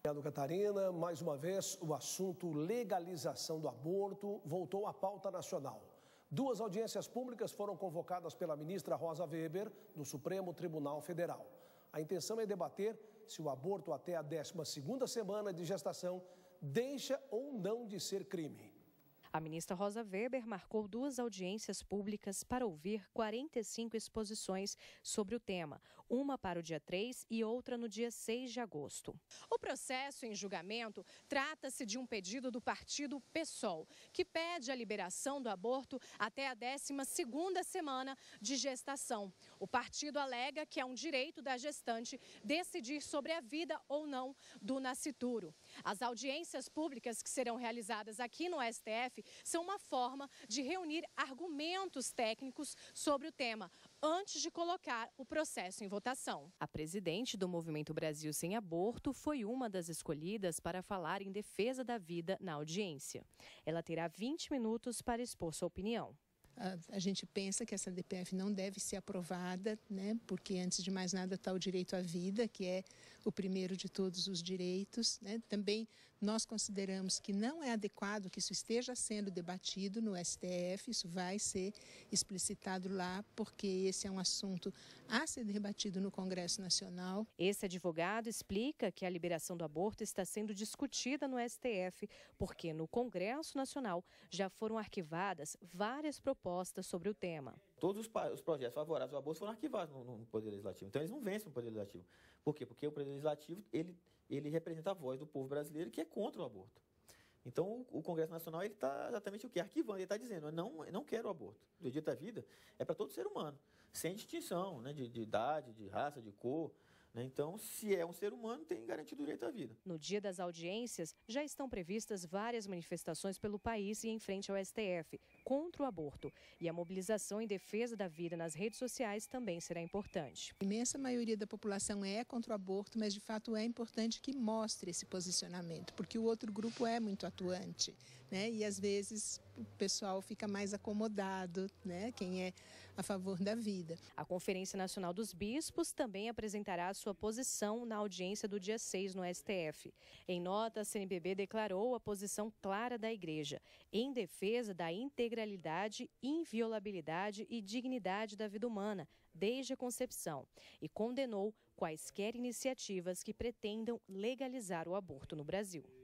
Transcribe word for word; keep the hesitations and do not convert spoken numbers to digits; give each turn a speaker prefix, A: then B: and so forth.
A: Obrigado, Catarina. Mais uma vez, o assunto legalização do aborto voltou à pauta nacional. Duas audiências públicas foram convocadas pela ministra Rosa Weber, do Supremo Tribunal Federal. A intenção é debater se o aborto até a décima segunda semana de gestação deixa ou não de ser crime.
B: A ministra Rosa Weber marcou duas audiências públicas para ouvir quarenta e cinco exposições sobre o tema, uma para o dia três e outra no dia seis de agosto. O processo em julgamento trata-se de um pedido do partido PSOL, que pede a liberação do aborto até a décima segunda semana de gestação. O partido alega que é um direito da gestante decidir sobre a vida ou não do nascituro. As audiências públicas que serão realizadas aqui no S T F são uma forma de reunir argumentos técnicos sobre o tema, antes de colocar o processo em votação. A presidente do Movimento Brasil Sem Aborto foi uma das escolhidas para falar em defesa da vida na audiência. Ela terá vinte minutos para expor sua opinião.
C: A gente pensa que essa D P F não deve ser aprovada, né? Porque antes de mais nada está o direito à vida, que é o primeiro de todos os direitos, né? Também nós consideramos que não é adequado que isso esteja sendo debatido no S T F, isso vai ser explicitado lá, porque esse é um assunto a ser debatido no Congresso Nacional.
B: Esse advogado explica que a liberação do aborto está sendo discutida no S T F, porque no Congresso Nacional já foram arquivadas várias propostas sobre o tema.
D: Todos os, os projetos favoráveis ao aborto foram arquivados no, no Poder Legislativo. Então, eles não vencem no Poder Legislativo. Por quê? Porque o Poder Legislativo ele, ele representa a voz do povo brasileiro que é contra o aborto. Então, o, o Congresso Nacional está exatamente o quê? Arquivando. Ele está dizendo, eu não, eu não quero o aborto. O direito à vida é para todo ser humano, sem distinção, né, de, de idade, de raça, de cor. Então, se é um ser humano, tem garantido o direito à vida.
B: No dia das audiências, já estão previstas várias manifestações pelo país e em frente ao S T F contra o aborto. E a mobilização em defesa da vida nas redes sociais também será importante.
C: A imensa maioria da população é contra o aborto, mas de fato é importante que mostre esse posicionamento, porque o outro grupo é muito atuante, né? E às vezes o pessoal fica mais acomodado, né? Quem é a favor da vida.
B: A Conferência Nacional dos Bispos também apresentará a sua posição na audiência do dia seis no S T F. Em nota, a C N B B declarou a posição clara da Igreja em defesa da integralidade, inviolabilidade e dignidade da vida humana desde a concepção e condenou quaisquer iniciativas que pretendam legalizar o aborto no Brasil.